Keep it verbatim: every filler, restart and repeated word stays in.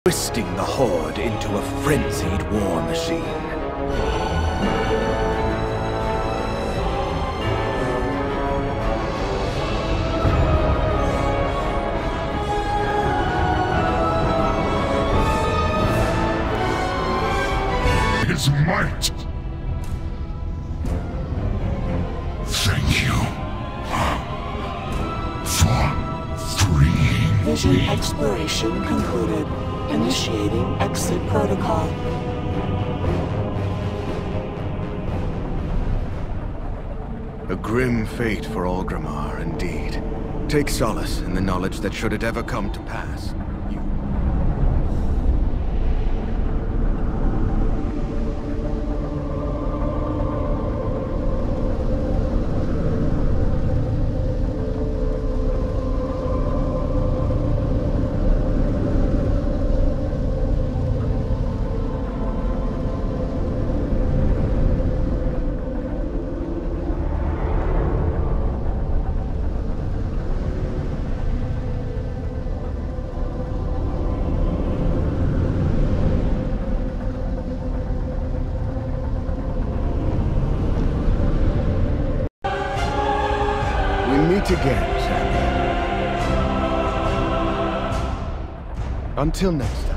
twisting the Horde into a frenzied war machine. His might. Thank you for freeing Vision me. exploration concluded. Initiating exit protocol. A grim fate for Orgrimmar, indeed. Take solace in the knowledge that should it ever come to pass, you... Meet again, Sammy. Until next time.